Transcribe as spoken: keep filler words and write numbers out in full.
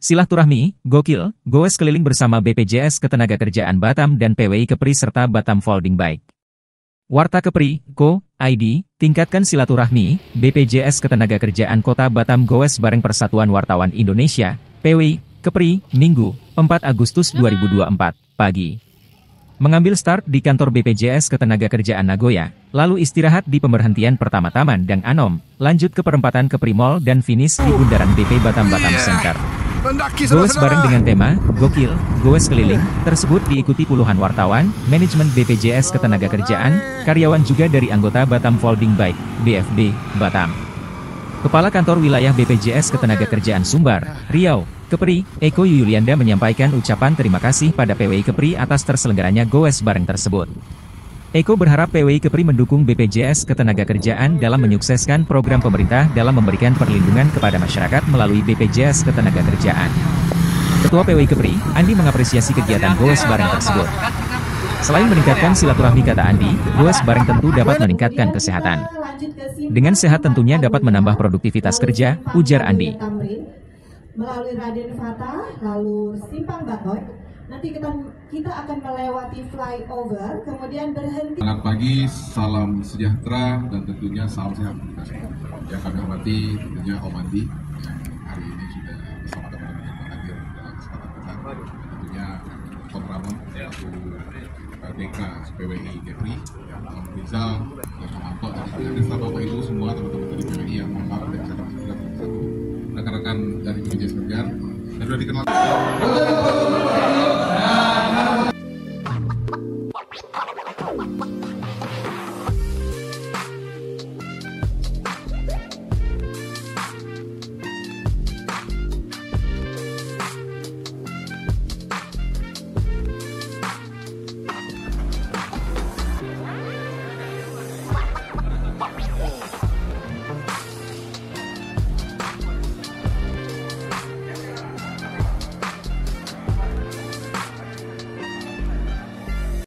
Silaturahmi, gokil, goes keliling bersama B P J S Ketenagakerjaan Batam dan P W I Kepri serta Batam Folding Bike. Warta Kepri, Co, I D, tingkatkan silaturahmi, B P J S Ketenagakerjaan Kota Batam goes bareng Persatuan Wartawan Indonesia, P W I, Kepri, Minggu, empat Agustus dua ribu dua puluh empat, pagi. Mengambil start di kantor B P J S Ketenagakerjaan Nagoya, lalu istirahat di pemberhentian pertama Taman dan Anom, lanjut ke perempatan Kepri Mall dan finish di bundaran B P Batam Batam Center. Goes bareng dengan tema, Gokil, Goes Keliling, tersebut diikuti puluhan wartawan, manajemen B P J S Ketenagakerjaan, karyawan juga dari anggota Batam Folding Bike, B F B, Batam. Kepala Kantor Wilayah B P J S Ketenagakerjaan Sumbar, Riau, Kepri, Eko Yulianda menyampaikan ucapan terima kasih pada P W I Kepri atas terselenggaranya goes bareng tersebut. Eko berharap P W I Kepri mendukung B P J S Ketenagakerjaan dalam menyukseskan program pemerintah dalam memberikan perlindungan kepada masyarakat melalui B P J S Ketenagakerjaan. Ketua P W I Kepri, Andi mengapresiasi kegiatan goes bareng tersebut. Selain meningkatkan silaturahmi kata Andi, goes bareng tentu dapat meningkatkan kesehatan. Dengan sehat tentunya dapat menambah produktivitas kerja, ujar Andi. Melalui Raden Fatah, lalu Simpang Batoy, nanti kita kita akan melewati flyover, kemudian berhenti. Selamat pagi, salam sejahtera dan tentunya salam sehat untuk kita semua. Yang kami hormati tentunya Om Andi yang hari ini sudah bersama teman-teman yang hadir dalam kesempatan kita. Tentunya Om Ramon selaku D K P W I Kepri, Om Rizal, dan Om Anto dan sebenarnya staf Bapak Ibu semua teman-teman dari P W I yang mohon maaf dan saya termasuk satu rekan-rekan dari B P J S Kerjaan dan sudah dikenal.